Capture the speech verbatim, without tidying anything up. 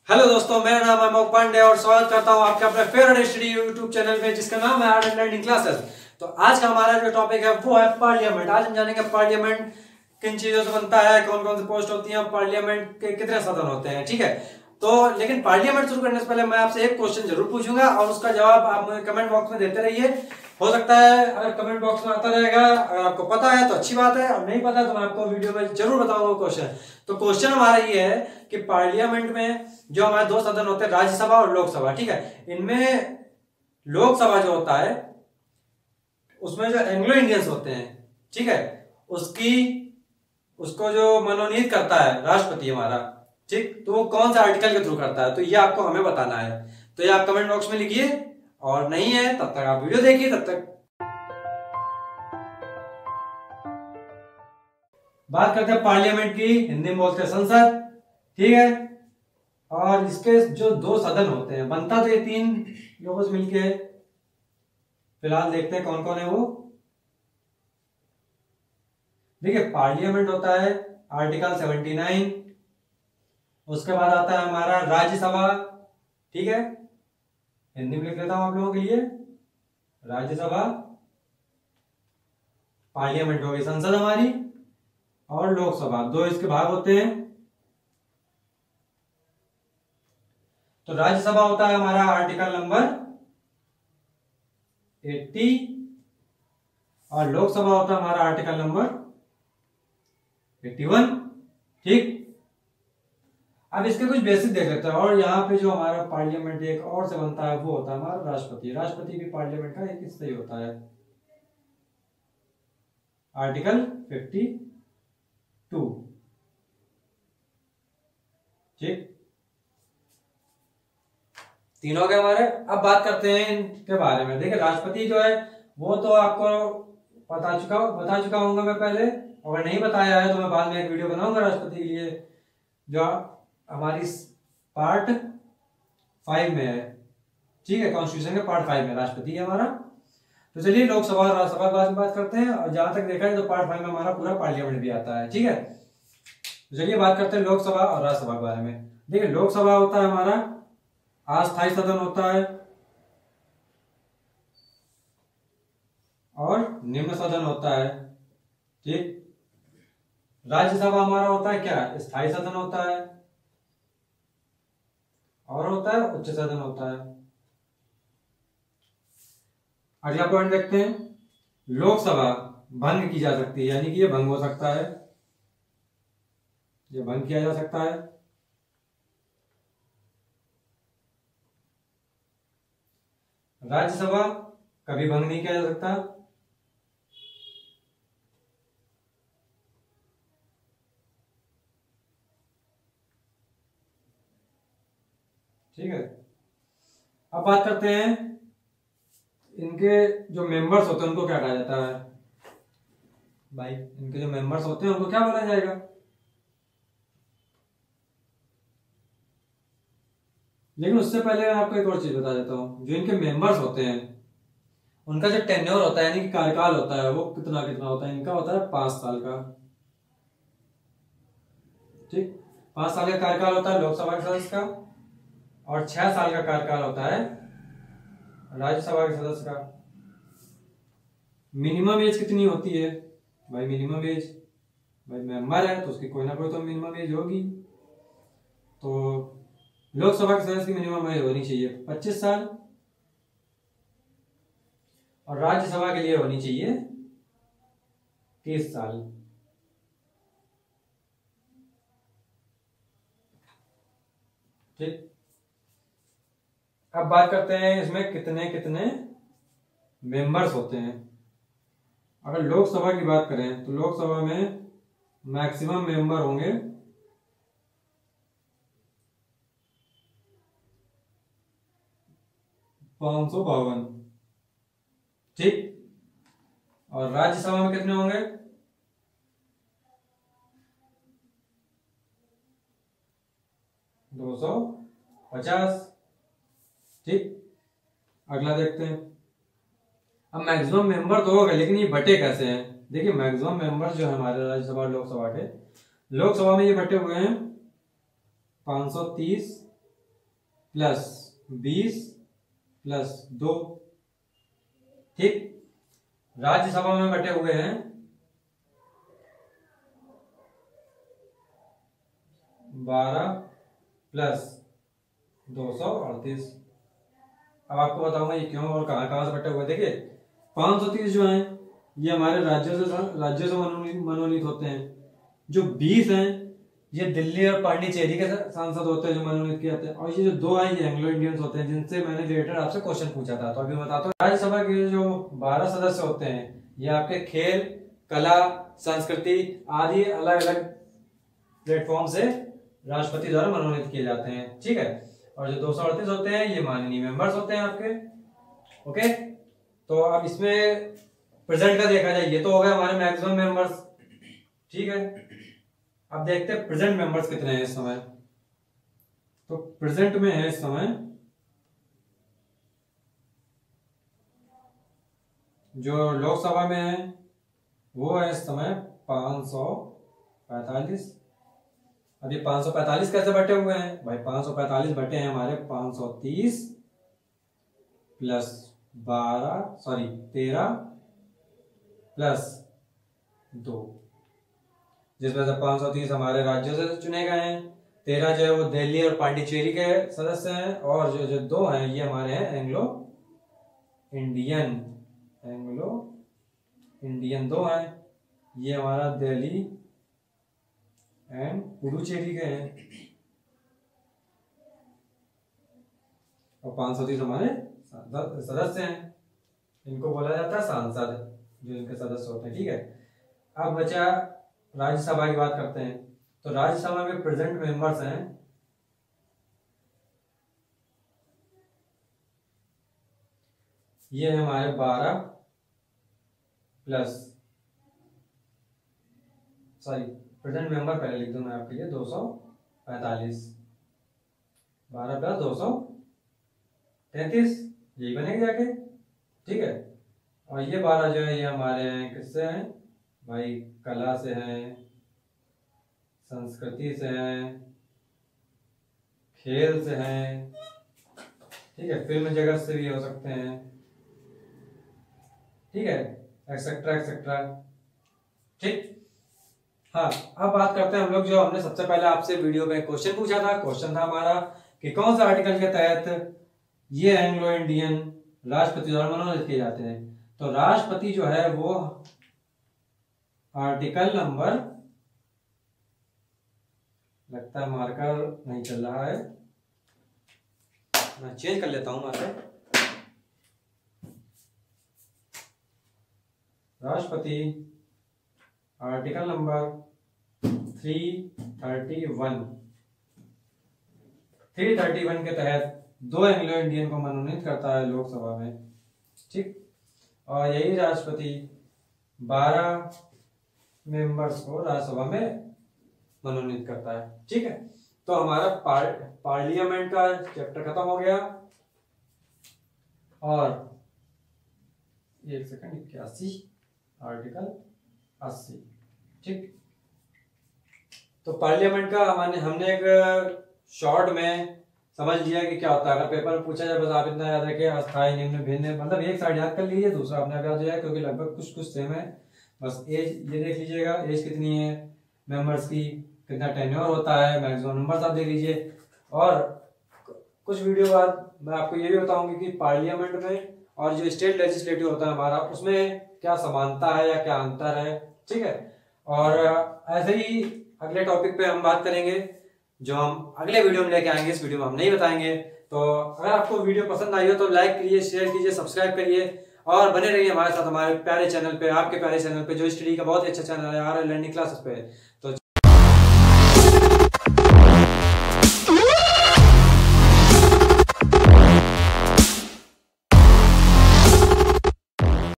Hello दोस्तों, मेरा नाम है अमोक पांडे और स्वागत करता हूं आपके अपने फेवरेट स्टडी यूट्यूब चैनल में जिसका नाम है आर्ट एंड लर्निंग क्लासेस। तो आज का हमारा जो टॉपिक है वो है पार्लियामेंट। आज हम जानेंगे पार्लियामेंट किन चीजों से बनता है, कौन कौन सी पोस्ट होती है, पार्लियामेंट के कितने सदन होते हैं। ठीक है, तो लेकिन पार्लियामेंट शुरू करने से पहले मैं आपसे एक क्वेश्चन जरूर पूछूंगा और उसका जवाब आप मुझे कमेंट बॉक्स में देते रहिए। हो सकता है अगर कमेंट बॉक्स में आता रहेगा, अगर आपको पता है तो अच्छी बात है, और नहीं पता तो मैं आपको वीडियो में जरूर बताऊंगा क्वेश्चन। तो क्वेश्चन हमारा ये है कि पार्लियामेंट में जो हमारे दो सदन होते हैं, राज्यसभा और लोकसभा। ठीक है, इनमें लोकसभा जो होता है उसमें जो एंग्लो इंडियंस होते हैं, ठीक है, उसकी उसको जो मनोनीत करता है राष्ट्रपति हमारा, ठीक, तो वो कौन सा आर्टिकल के थ्रू करता है, तो ये आपको हमें बताना है। तो ये आप कमेंट बॉक्स में लिखिए, और नहीं है तब तक आप वीडियो देखिए। तब तक बात करते हैं पार्लियामेंट की, हिंदी में बोलते हैं संसद। ठीक है, और इसके जो दो सदन होते हैं, बनता तो ये तीन लोगों से मिलके है। फिलहाल देखते हैं कौन कौन है वो। देखिए, पार्लियामेंट होता है आर्टिकल सेवेंटी नाइन, उसके बाद आता है हमारा राज्यसभा। ठीक है, हिंदी में लिख लेता हूं आप लोगों के लिए, राज्यसभा। पार्लियामेंट हो गई संसद हमारी, और लोकसभा, दो इसके भाग होते हैं। तो राज्यसभा होता है हमारा आर्टिकल नंबर अस्सी, और लोकसभा होता है हमारा आर्टिकल नंबर इक्यासी। ठीक, अब इसके कुछ बेसिक देख लेते हैं। और यहाँ पे जो हमारा पार्लियामेंट एक और से बनता है वो होता है हमारा राष्ट्रपति। राष्ट्रपति भी पार्लियामेंट का एक हिस्सा ही होता है, आर्टिकल बावन। ठीक, तीन हो गए हमारे। अब बात करते हैं इनके बारे में। देखिए, राष्ट्रपति जो है वो तो आपको बता चुका बता चुका हूँ मैं पहले, अगर नहीं बताया है तो मैं बाद में एक वीडियो बनाऊंगा राष्ट्रपति के लिए, जो हमारी पार्ट फाइव में है। ठीक है, कॉन्स्टिट्यूशन के पार्ट फाइव में राष्ट्रपति है हमारा। तो चलिए लोकसभा और राज्यसभा के बारे में बात करते हैं, और जहां तक देखा है तो पार्ट फाइव में हमारा पूरा पार्लियामेंट भी आता है। ठीक है, तो चलिए बात करते हैं लोकसभा और राज्यसभा के बारे में। देखिए, लोकसभा होता है हमारा अस्थायी सदन होता है, और निम्न सदन होता है। ठीक, राज्यसभा हमारा होता है क्या, स्थायी सदन होता है, और होता है उच्च सदन होता है। अगला पॉइंट देखते हैं, लोकसभा भंग की जा सकती है, यानी कि ये भंग हो सकता है, ये भंग किया जा सकता है। राज्यसभा कभी भंग नहीं किया जा सकता। ठीक है, अब बात करते हैं इनके जो मेंबर्स होते हैं उनको क्या कहा जाता है। भाई, इनके जो मेंबर्स होते हैं उनको क्या बोला जाएगा। लेकिन उससे पहले मैं आपको एक और चीज बता देता हूं। जो इनके मेंबर्स होते हैं उनका जो टेन्योर होता है, यानी कि कार्यकाल होता है, वो कितना कितना होता है। इनका होता है पांच साल का। ठीक, पांच साल का कार्यकाल होता है लोकसभा के सदस्य का, और छह साल का कार्यकाल होता है राज्यसभा के सदस्य का। मिनिमम एज कितनी होती है भाई, मिनिमम एज, भाई मेंबर है तो उसकी कोई ना कोई तो मिनिमम एज होगी। तो लोकसभा के सदस्य की मिनिमम एज होनी चाहिए पच्चीस साल, और राज्यसभा के लिए होनी चाहिए तीस साल। ठीक, अब बात करते हैं इसमें कितने कितने मेंबर्स होते हैं। अगर लोकसभा की बात करें तो लोकसभा में मैक्सिमम मेंबर होंगे पांच सौ बावन। ठीक, और राज्यसभा में कितने होंगे, दो सौ पचास। ठीक, अगला देखते हैं। अब मैक्सिमम मेंबर तो हो गए, लेकिन ये बटे कैसे हैं। देखिए, मैक्सिमम मेंबर्स जो है हमारे राज्यसभा और लोकसभा के, लोकसभा में ये बटे हुए हैं पाँच सौ तीस प्लस बीस प्लस दो। ठीक, राज्यसभा में बटे हुए हैं बारह प्लस दो सौ अड़तीस। अब आपको बताऊंगा ये क्यों और कहां कहां से बटे हुए। देखिए पांच सौ तीस जो है ये हमारे राज्यों से राज्यों से मनोनीत होते हैं। जो बीस हैं ये दिल्ली और पांडिचेरी के सांसद होते हैं जो मनोनीत किए जाते हैं। और ये जो दो हैं ये एंग्लो इंडियंस होते हैं जिनसे मैंने रिलेटेड आपसे क्वेश्चन पूछा था। तो अभी बताता हूँ राज्यसभा के जो बारह सदस्य होते हैं ये आपके खेल, कला, संस्कृति आदि अलग अलग प्लेटफॉर्म से राष्ट्रपति द्वारा मनोनीत किए जाते हैं। ठीक है, और जो दो सौ अड़तीस होते हैं ये माननीय मेंबर्स होते हैं आपके। ओके, तो अब इसमें प्रेजेंट का देखा जाए, ये तो हो गया हमारे मैक्सिमम मेंबर्स। ठीक है, अब देखते हैं प्रेजेंट मेंबर्स कितने हैं इस समय। तो प्रेजेंट में है इस समय जो लोकसभा में है वो है इस समय पांच सौ पैतालीस। अब ये पांच सौ पैतालीस कैसे बटे हुए हैं भाई? पांच सौ पैतालीस बटे हैं हमारे पांच सौ तीस प्लस बारह सॉरी तेरह प्लस दो, जिसमें से पांच सौ तीस हमारे राज्यों से चुने गए हैं, तेरह जो है वो दिल्ली और पांडिचेरी के सदस्य हैं, और जो जो दो हैं ये हमारे हैं एंग्लो इंडियन। एंग्लो इंडियन दो हैं, ये हमारा दिल्ली एंड पुडुचेरी के हैं। और पांच सौ तीस हमारे सदस्य हैं, इनको बोला जाता है सांसद जो इनके सदस्य होते हैं। ठीक है, अब बचा राज्यसभा की बात करते हैं। तो राज्यसभा में प्रेजेंट मेंबर्स हैं ये है हमारे बारह प्लस सॉरी प्रेजेंट मेंबर पहले लिख दूं मैं आपके लिए दो सौ पैंतालीस, बारह प्लस दो सौ तैतीस, यही बनेगा जाके। ठीक है, और ये बारह जो है ये हमारे हैं किससे हैं भाई? कला से हैं, संस्कृति से हैं, खेल से हैं। ठीक है, फिल्म जगत से भी हो सकते हैं। ठीक है, एक्सेट्रा एक्सेट्रा। ठीक, हाँ अब बात करते हैं हम लोग जो हमने सबसे पहले आपसे वीडियो में क्वेश्चन पूछा था। क्वेश्चन था हमारा कि कौन सा आर्टिकल के तहत ये एंग्लो इंडियन राष्ट्रपति द्वारा मनोनीत किए जाते हैं। तो राष्ट्रपति जो है वो आर्टिकल नंबर, लगता है मार्कर नहीं चल रहा है, मैं चेंज कर लेता हूं मार्कर। राष्ट्रपति article number three thirty one three thirty one के तहत दो एंग्लो इंडियन को मनोनीत करता है लोकसभा में। ठीक, और यही राष्ट्रपति बारह मेंबर्स को राज्यसभा में मनोनीत करता है। ठीक है, तो हमारा पार, पार्लियामेंट का चैप्टर खत्म हो गया। और एक सेकंड इक्यासी आर्टिकल अस्सी। ठीक, तो पार्लियामेंट का हमने हमने एक शॉर्ट में समझ लिया कि क्या होता है। अगर पेपर में पूछा जाए बस आप इतना याद रखिए, अस्थायी, निम्न, भिन्न, मतलब एक साइड याद कर लीजिए, दूसरा अपने आप याद हो जाए क्योंकि लगभग कुछ कुछ सेम है। बस एज ये देख लीजिएगा, एज कितनी है मेंबर्स की, कितना टेन्योर होता है, मैक्सिमम नंबर्स आप देख लीजिए। और कुछ वीडियो बाद मैं आपको ये भी बताऊंगी कि पार्लियामेंट में और जो स्टेट लेजिस्लेटिव होता है हमारा उसमें क्या समानता है या क्या अंतर है। ठीक है, और ऐसे ही अगले टॉपिक पे हम बात करेंगे जो हम अगले वीडियो में लेके आएंगे। इस वीडियो में हम नहीं बताएंगे। तो अगर आपको वीडियो पसंद आई हो तो लाइक कीजिए, शेयर कीजिए, सब्सक्राइब करिए और बने रहिए हमारे साथ हमारे प्यारे चैनल पे, आपके प्यारे चैनल पे जो स्टडी का बहुत ही अच्छा चैनल है आर एल लर्निंग क्लासेस पे।